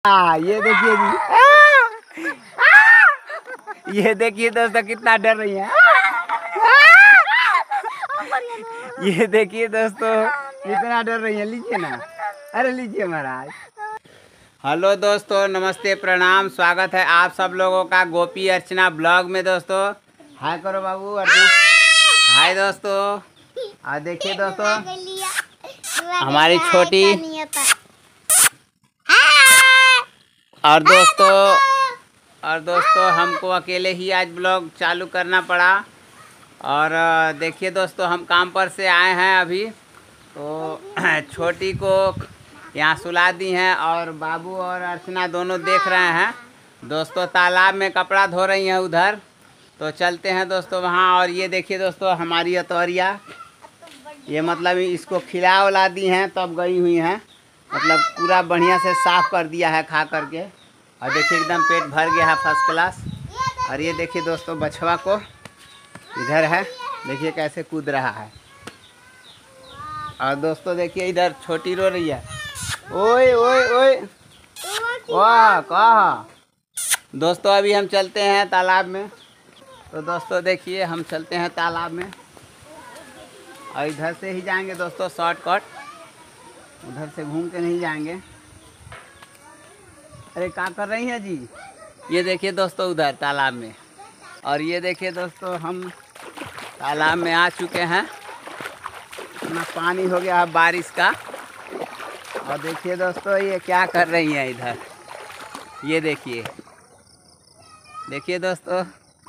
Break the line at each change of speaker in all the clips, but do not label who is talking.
ये देखिए जी, ये देखिए दोस्तों कितना डर रही है। ये देखिए दोस्तों कितना डर रही है। लीजिए ना, अरे लीजिए महाराज। हेलो दोस्तों, नमस्ते, प्रणाम, स्वागत है आप सब लोगों का गोपी अर्चना ब्लॉग में। दोस्तों हाय करो बाबू अर्चना। हाय दोस्तों। और देखिए दोस्तों हमारी छोटी और दोस्तों हमको अकेले ही आज ब्लॉग चालू करना पड़ा। और देखिए दोस्तों हम काम पर से आए हैं अभी, तो छोटी को यहाँ सुला दी हैं और बाबू और अर्चना दोनों देख रहे हैं। दोस्तों तालाब में कपड़ा धो रही हैं उधर, तो चलते हैं दोस्तों वहाँ। और ये देखिए दोस्तों हमारी अतौरिया, ये मतलब इसको खिला उला दी हैं तब गई हुई हैं, मतलब पूरा बढ़िया से साफ़ कर दिया है खा करके। और देखिए एकदम पेट भर गया है फर्स्ट क्लास। और ये देखिए दोस्तों बछवा को इधर है, देखिए कैसे कूद रहा है। और दोस्तों देखिए इधर छोटी रो रही है। ओए ओए ओए वाह कहा। दोस्तों अभी हम चलते हैं तालाब में, तो दोस्तों देखिए हम चलते हैं तालाब में और इधर से ही जाएंगे दोस्तों शॉर्टकट, उधर से घूम के नहीं जाएंगे। अरे क्या कर रही हैं जी? ये देखिए दोस्तों उधर तालाब में। और ये देखिए दोस्तों हम तालाब में आ चुके हैं, इतना पानी हो गया है बारिश का। और देखिए दोस्तों ये क्या कर रही हैं इधर, ये देखिए दोस्तों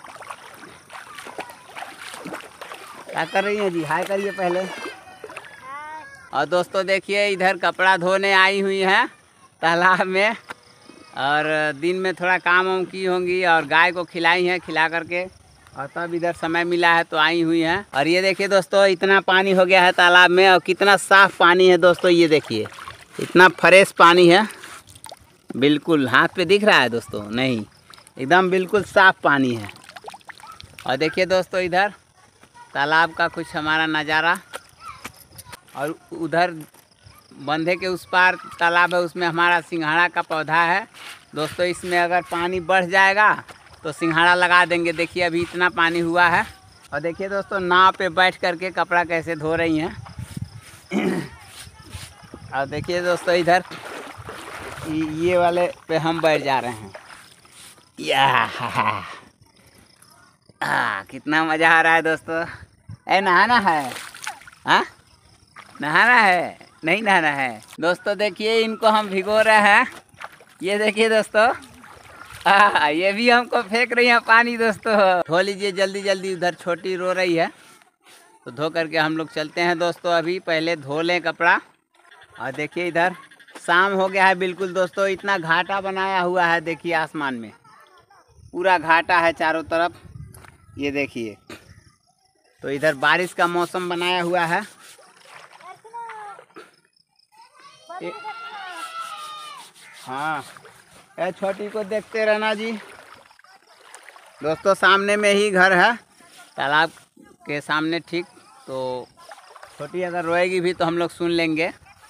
क्या कर रही हैं जी? हाय करिए पहले। और दोस्तों देखिए इधर कपड़ा धोने आई हुई हैं तालाब में, और दिन में थोड़ा काम वाम की होंगी और गाय को खिलाई हैं, खिला करके और तब इधर समय मिला है तो आई हुई हैं। और ये देखिए दोस्तों इतना पानी हो गया है तालाब में और कितना साफ़ पानी है दोस्तों। ये देखिए इतना फ्रेश पानी है, बिल्कुल हाथ पे दिख रहा है दोस्तों? नहीं, एकदम बिल्कुल साफ़ पानी है। और देखिए दोस्तों इधर तालाब का कुछ हमारा नज़ारा। और उधर बंधे के उस पार तालाब है, उसमें हमारा सिंघाड़ा का पौधा है दोस्तों। इसमें अगर पानी बढ़ जाएगा तो सिंघाड़ा लगा देंगे। देखिए अभी इतना पानी हुआ है। और देखिए दोस्तों नाव पे बैठ करके कपड़ा कैसे धो रही हैं। और देखिए दोस्तों इधर ये वाले पे हम बैठ जा रहे हैं। कितना मज़ा आ रहा है दोस्तों। नहाना है? हाँ नहाना है? नहीं नहाना है दोस्तों। देखिए इनको हम भिगो रहे हैं, ये देखिए दोस्तों। ये भी हमको फेंक रही है पानी दोस्तों। धो लीजिए जल्दी जल्दी, उधर छोटी रो रही है तो धो करके हम लोग चलते हैं दोस्तों। अभी पहले धो लें कपड़ा। और देखिए इधर शाम हो गया है बिल्कुल दोस्तों। इतना घाटा बनाया हुआ है, देखिए आसमान में पूरा घाटा है चारों तरफ, ये देखिए। तो इधर बारिश का मौसम बनाया हुआ है। हाँ छोटी को देखते रहना जी। दोस्तों सामने में ही घर है तालाब के सामने, ठीक। तो छोटी अगर रोएगी भी तो हम लोग सुन लेंगे।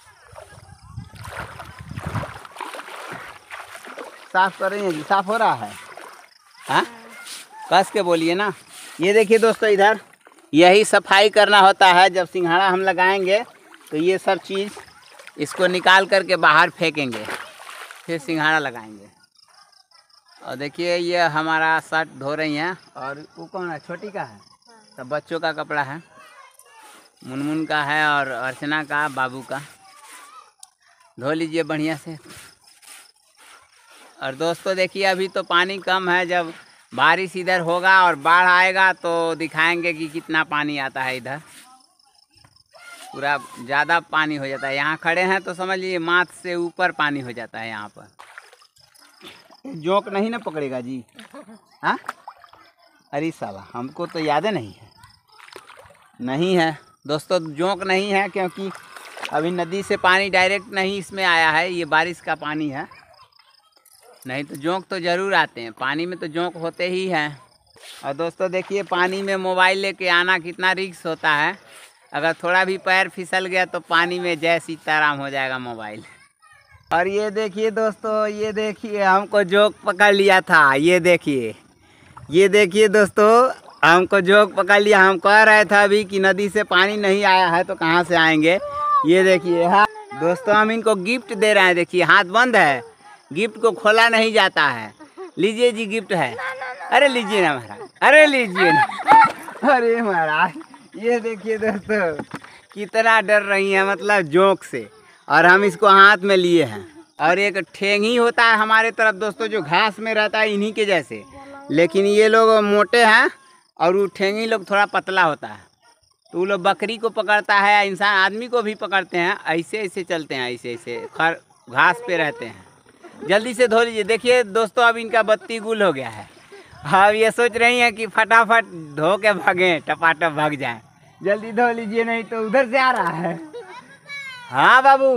साफ कर रही है जी? साफ हो रहा है? हाँ कस के बोलिए ना। ये देखिए दोस्तों इधर यही सफाई करना होता है। जब सिंघाड़ा हम लगाएंगे तो ये सब चीज़ इसको निकाल करके बाहर फेंकेंगे, फिर सिंघाड़ा लगाएंगे। और देखिए ये हमारा शर्ट धो रही हैं। और वो कौन है? छोटी का है, सब बच्चों का कपड़ा है, मुनमुन का है और अर्चना का, बाबू का। धो लीजिए बढ़िया से। और दोस्तों देखिए अभी तो पानी कम है, जब बारिश इधर होगा और बाढ़ आएगा तो दिखाएंगे कि कितना पानी आता है इधर। पूरा ज़्यादा पानी हो जाता है। यहाँ खड़े हैं तो समझ लीजिए माथ से ऊपर पानी हो जाता है यहाँ पर। जोंक नहीं ना पकड़ेगा जी? हाँ अरे साला हमको तो याद नहीं है। नहीं है दोस्तों, जोंक नहीं है, क्योंकि अभी नदी से पानी डायरेक्ट नहीं इसमें आया है, ये बारिश का पानी है। नहीं तो जोंक तो ज़रूर आते हैं, पानी में तो जोंक होते ही हैं। और दोस्तों देखिए पानी में मोबाइल लेके आना कितना रिस्क होता है। अगर थोड़ा भी पैर फिसल गया तो पानी में जय सीताराम हो जाएगा मोबाइल। और ये देखिए दोस्तों, ये देखिए हमको जोक पकड़ लिया था। ये देखिए दोस्तों, हमको जोक पकड़ लिया। हम कह रहे थे अभी कि नदी से पानी नहीं आया है तो कहाँ से आएंगे। ये देखिए हाँ दोस्तों, हम इनको गिफ्ट दे रहे हैं। देखिए हाथ बंद है, गिफ्ट को खोला नहीं जाता है। लीजिए जी, गिफ्ट है। अरे लीजिए ना महाराज, अरे लीजिए ना। अरे महाराज, ये देखिए दोस्तों कितना डर रही है मतलब जोक से, और हम इसको हाथ में लिए हैं। और एक ठेंगी होता है हमारे तरफ दोस्तों, जो घास में रहता है इन्हीं के जैसे, लेकिन ये लोग मोटे हैं और वो ठेंगी लोग थोड़ा पतला होता है। तो वो लोग बकरी को पकड़ता है, इंसान आदमी को भी पकड़ते हैं। ऐसे ऐसे चलते हैं, ऐसे ऐसे खर घास पे रहते हैं। जल्दी से धो लीजिए। देखिए दोस्तों, अब इनका बत्ती गुल हो गया है। अब ये सोच रही हैं कि फटाफट धो के भागें, टपाटप भाग जाएं। जल्दी धो लीजिए, नहीं तो उधर से आ रहा है। हाँ बाबू,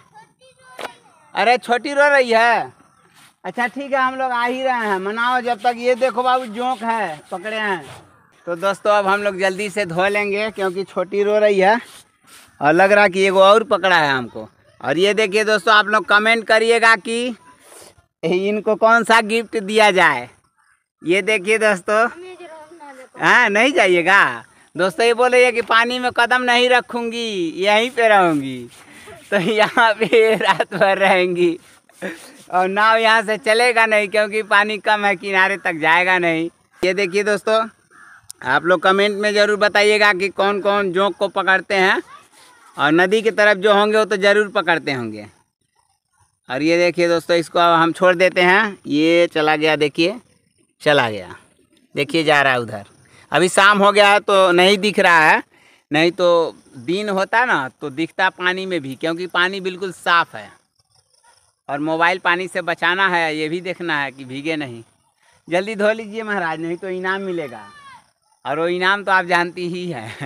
अरे छोटी रो रही है। अच्छा ठीक है, हम लोग आ ही रहे हैं, मनाओ जब तक। ये देखो बाबू, जोंक है, पकड़े हैं। तो दोस्तों अब हम लोग जल्दी से धो लेंगे क्योंकि छोटी रो रही है और लग रहा कि एगो और पकड़ा है हमको। और ये देखिए दोस्तों, आप लोग कमेंट करिएगा कि इनको कौन सा गिफ्ट दिया जाए। ये देखिए दोस्तों, हाँ नहीं जाइएगा दोस्तों। ये बोल रही है कि पानी में कदम नहीं रखूँगी, यहीं पे रहूँगी। तो यहाँ पे रात भर रहेंगी और नाव यहाँ से चलेगा नहीं क्योंकि पानी कम है, किनारे तक जाएगा नहीं। ये देखिए दोस्तों, आप लोग कमेंट में ज़रूर बताइएगा कि कौन कौन जोंक को पकड़ते हैं, और नदी की तरफ जो होंगे वो तो ज़रूर पकड़ते होंगे। और ये देखिए दोस्तों, इसको अब हम छोड़ देते हैं। ये चला गया, देखिए चला गया, देखिए जा रहा है उधर। अभी शाम हो गया है तो नहीं दिख रहा है, नहीं तो दिन होता ना तो दिखता पानी में भी, क्योंकि पानी बिल्कुल साफ़ है। और मोबाइल पानी से बचाना है, ये भी देखना है कि भीगे नहीं। जल्दी धो लीजिए महाराज, नहीं तो इनाम मिलेगा, और वो इनाम तो आप जानती ही हैं।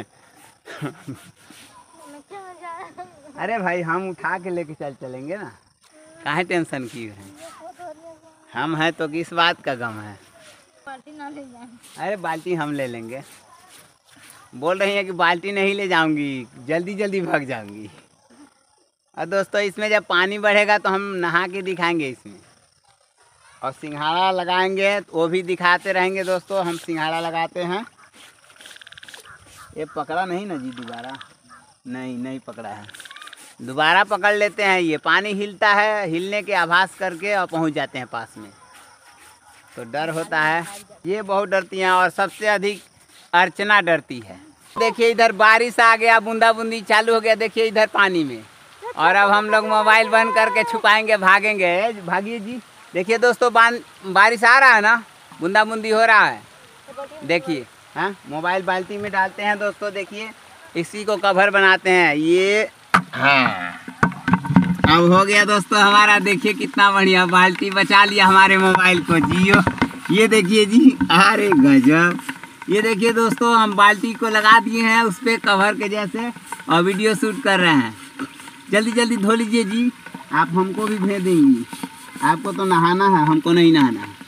अरे भाई, हम उठा के लेके चलेंगे ना, काहे टेंशन की है। हम हैं तो किस बात का गम है। अरे बाल्टी हम ले लेंगे। बोल रही हैं कि बाल्टी नहीं ले जाऊंगी, जल्दी जल्दी भाग जाऊंगी। और दोस्तों इसमें जब पानी बढ़ेगा तो हम नहा के दिखाएंगे इसमें, और सिंघाड़ा लगाएंगे वो भी दिखाते रहेंगे दोस्तों। हम सिंघाड़ा लगाते हैं। ये पकड़ा नहीं ना जी दोबारा? नहीं पकड़ा है, दोबारा पकड़ लेते हैं। ये पानी हिलता है, हिलने के आभास करके और पहुंच जाते हैं पास में, तो डर होता है। ये बहुत डरती हैं, और सबसे अधिक अर्चना डरती है। देखिए इधर बारिश आ गया, बूंदा बूंदी चालू हो गया, देखिए इधर पानी में। और अब हम लोग मोबाइल बंद करके छुपाएंगे, भागेंगे। भागिए जी। देखिए दोस्तों, बारिश आ रहा है ना, बूंदा बूंदी हो रहा है। देखिए हाँ, मोबाइल बाल्टी में डालते हैं दोस्तों। देखिए इसी को कवर बनाते हैं। ये हाँ, अब हो गया दोस्तों हमारा। देखिए कितना बढ़िया, बाल्टी बचा लिया हमारे मोबाइल को। जियो, ये देखिए जी, अरे गजब। ये देखिए दोस्तों, हम बाल्टी को लगा दिए हैं उस पर कवर के जैसे, और वीडियो शूट कर रहे हैं। जल्दी जल्दी धो लीजिए जी, आप हमको भी भेज देंगी। आपको तो नहाना है, हमको नहीं नहाना है।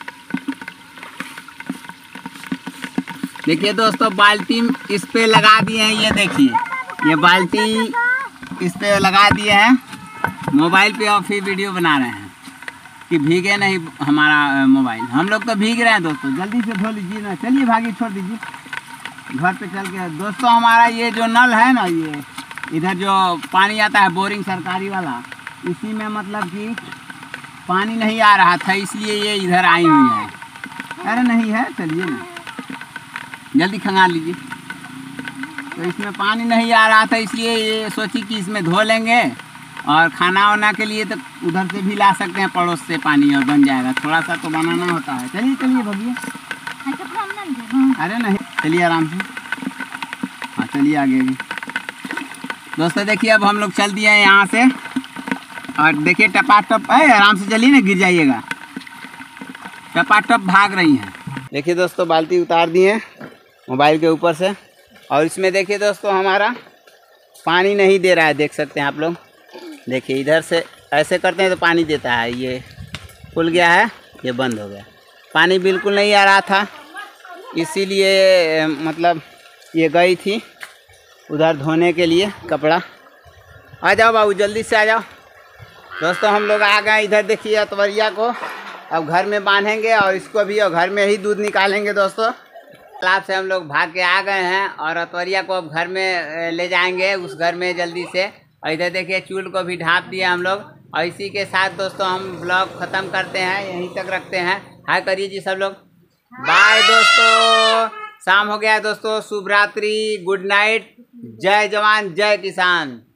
देखिए दोस्तों, बाल्टी इस पे लगा दिए हैं। ये देखिए, ये बाल्टी इस पे लगा दिए हैं मोबाइल पे, और फिर वीडियो बना रहे हैं कि भीगे नहीं हमारा मोबाइल। हम लोग तो भीग रहे हैं दोस्तों। जल्दी से धो लीजिए ना, चलिए भागी, छोड़ दीजिए घर पे चल के। दोस्तों हमारा ये जो नल है ना, ये इधर जो पानी आता है बोरिंग सरकारी वाला, इसी में मतलब कि पानी नहीं आ रहा था, इसलिए ये इधर आई हुई है। अरे नहीं है, चलिए ना, जल्दी खंगाल लीजिए। तो इसमें पानी नहीं आ रहा था, इसलिए ये सोची कि इसमें धो लेंगे, और खाना वाना के लिए तो उधर से भी ला सकते हैं पड़ोस से पानी, और बन जाएगा। थोड़ा सा तो बनाना होता है। चलिए चलिए भगिए। अरे नहीं, चलिए आराम से। हाँ चलिए आगे भी। दोस्तों देखिए, अब हम लोग चल दिए हैं यहाँ से, और देखिए टपाटप, आराम से चलिए ना, गिर जाइएगा। टपाटप भाग रही हैं। देखिए दोस्तों, बाल्टी उतार दिए मोबाइल के ऊपर से, और इसमें देखिए दोस्तों हमारा पानी नहीं दे रहा है, देख सकते हैं आप लोग। देखिए इधर से ऐसे करते हैं तो पानी देता है। ये खुल गया है, ये बंद हो गया। पानी बिल्कुल नहीं आ रहा था, इसीलिए मतलब ये गई थी उधर धोने के लिए कपड़ा। आ जाओ बाबू, जल्दी से आ जाओ। दोस्तों हम लोग आ गए इधर, देखिए अतवरिया को अब घर में बांधेंगे और इसको भी और घर में ही दूध निकालेंगे। दोस्तों तालाब से हम लोग भाग के आ गए हैं और अतवरिया को अब घर में ले जाएंगे, उस घर में जल्दी से। और इधर देखिए चूल को भी ढाँप दिया हम लोग। और इसी के साथ दोस्तों हम ब्लॉग ख़त्म करते हैं, यहीं तक रखते हैं। हाय करिए जी सब लोग, बाय दोस्तों। शाम हो गया है दोस्तों, शुभ रात्रि, गुड नाइट, जय जवान जय किसान।